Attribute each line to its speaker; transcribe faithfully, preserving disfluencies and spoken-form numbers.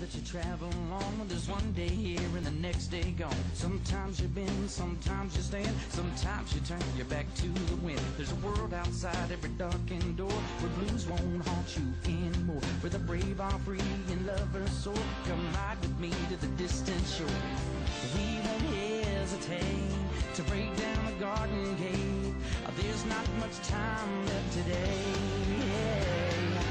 Speaker 1: that you travel along. There's one day here and the next day gone. Sometimes you bend, sometimes you stand, sometimes you turn your back to the wind. There's a world outside every darkened door where blues won't haunt you anymore, where the brave are free and lovers soar. Come ride with me to the distant shore. We won't hesitate to break down the garden gate. There's not much time left today. Yeah.